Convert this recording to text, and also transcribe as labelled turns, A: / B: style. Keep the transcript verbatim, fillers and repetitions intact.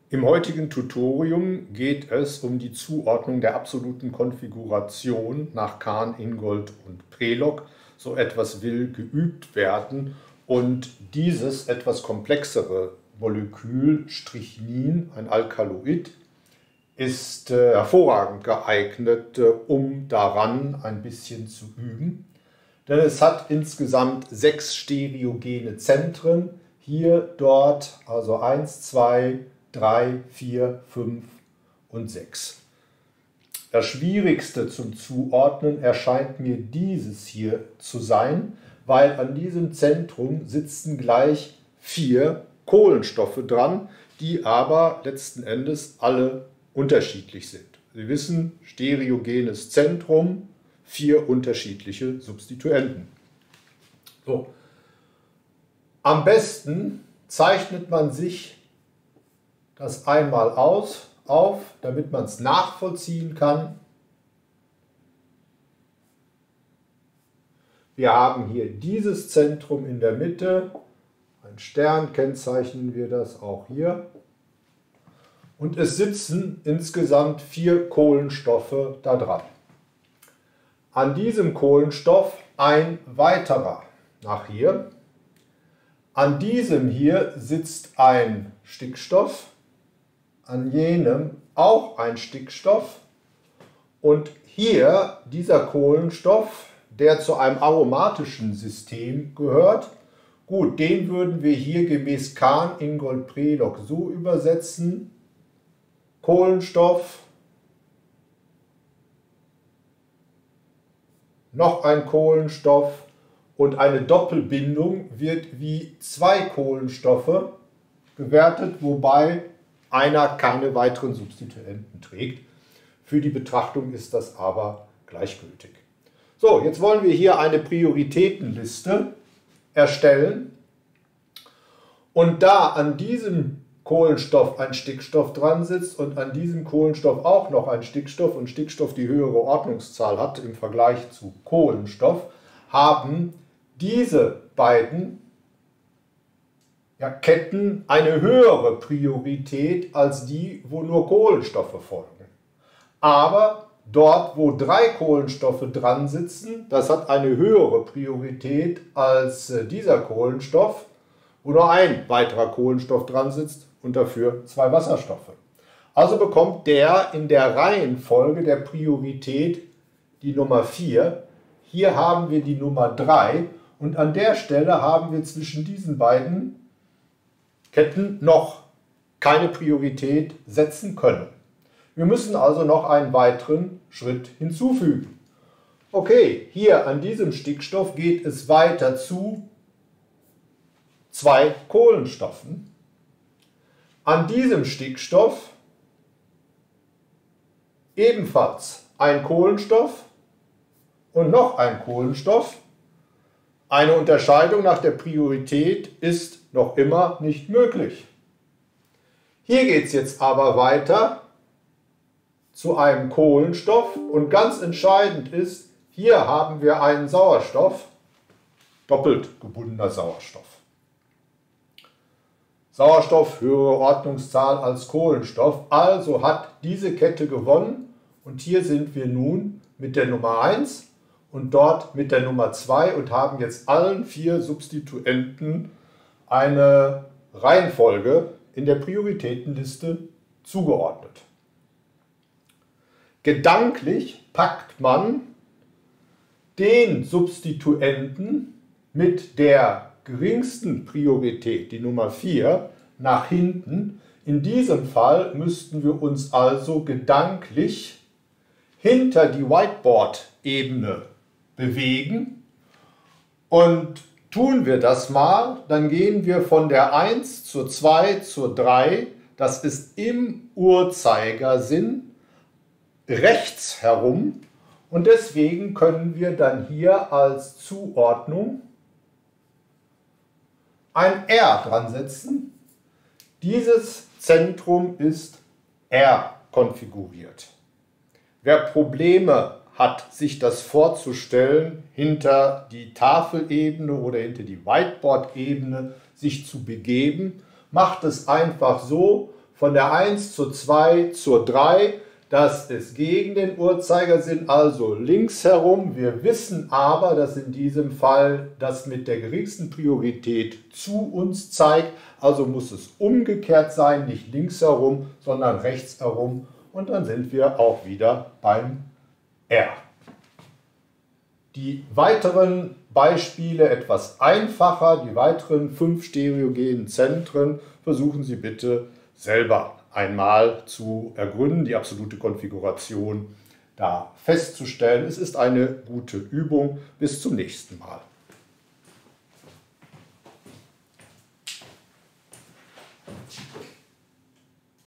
A: Im heutigen Tutorium geht es um die Zuordnung der absoluten Konfiguration nach Kahn, Ingold und Prelog. So etwas will geübt werden und dieses etwas komplexere Molekül Strychnin, ein Alkaloid, ist äh, hervorragend geeignet, äh, um daran ein bisschen zu üben. Denn es hat insgesamt sechs stereogene Zentren. Hier, dort, also eins, zwei, drei, vier, fünf und sechs. Das Schwierigste zum Zuordnen erscheint mir dieses hier zu sein, weil an diesem Zentrum sitzen gleich vier Kohlenstoffe dran, die aber letzten Endes alle unterschiedlich sind. Sie wissen, stereogenes Zentrum, vier unterschiedliche Substituenten. So. Am besten zeichnet man sich das einmal aus, auf, damit man es nachvollziehen kann. Wir haben hier dieses Zentrum in der Mitte, ein Stern, kennzeichnen wir das auch hier. Und es sitzen insgesamt vier Kohlenstoffe da dran. An diesem Kohlenstoff ein weiterer nach hier. An diesem hier sitzt ein Stickstoff. An jenem auch ein Stickstoff und hier dieser Kohlenstoff, der zu einem aromatischen System gehört. Gut, den würden wir hier gemäß Kahn, Ingold, Prelog so übersetzen. Kohlenstoff, noch ein Kohlenstoff und eine Doppelbindung wird wie zwei Kohlenstoffe gewertet, wobei einer keine weiteren Substituenten trägt. Für die Betrachtung ist das aber gleichgültig. So, jetzt wollen wir hier eine Prioritätenliste erstellen. Und da an diesem Kohlenstoff ein Stickstoff dran sitzt und an diesem Kohlenstoff auch noch ein Stickstoff und Stickstoff die höhere Ordnungszahl hat im Vergleich zu Kohlenstoff, haben diese beiden Ja, Ketten eine höhere Priorität als die, wo nur Kohlenstoffe folgen. Aber dort, wo drei Kohlenstoffe dran sitzen, das hat eine höhere Priorität als dieser Kohlenstoff, wo nur ein weiterer Kohlenstoff dran sitzt und dafür zwei Wasserstoffe. Also bekommt der in der Reihenfolge der Priorität die Nummer vier. Hier haben wir die Nummer drei und an der Stelle haben wir zwischen diesen beiden Ketten noch keine Priorität setzen können. Wir müssen also noch einen weiteren Schritt hinzufügen. Okay, hier an diesem Stickstoff geht es weiter zu zwei Kohlenstoffen. An diesem Stickstoff ebenfalls ein Kohlenstoff und noch ein Kohlenstoff. Eine Unterscheidung nach der Priorität ist noch immer nicht möglich. Hier geht es jetzt aber weiter zu einem Kohlenstoff und ganz entscheidend ist, hier haben wir einen Sauerstoff, doppelt gebundener Sauerstoff. Sauerstoff höhere Ordnungszahl als Kohlenstoff, also hat diese Kette gewonnen und hier sind wir nun mit der Nummer eins und dort mit der Nummer zwei und haben jetzt allen vier Substituenten eine Reihenfolge in der Prioritätenliste zugeordnet. Gedanklich packt man den Substituenten mit der geringsten Priorität, die Nummer vier, nach hinten. In diesem Fall müssten wir uns also gedanklich hinter die Whiteboard-Ebene bewegen und tun wir das mal, dann gehen wir von der eins zur zwei zur drei, das ist im Uhrzeigersinn rechts herum und deswegen können wir dann hier als Zuordnung ein R dran setzen. Dieses Zentrum ist R konfiguriert. Wer Probleme hat, sich das vorzustellen, hinter die Tafelebene oder hinter die Whiteboard-Ebene sich zu begeben, macht es einfach so, von der eins zur zwei zur drei. Das ist gegen den Uhrzeigersinn, also links herum. Wir wissen aber, dass in diesem Fall das mit der geringsten Priorität zu uns zeigt. Also muss es umgekehrt sein, nicht links herum, sondern rechts herum. Und dann sind wir auch wieder beim R. Die weiteren Beispiele etwas einfacher, die weiteren fünf stereogenen Zentren versuchen Sie bitte selber einmal zu ergründen, die absolute Konfiguration da festzustellen. Es ist eine gute Übung. Bis zum nächsten Mal.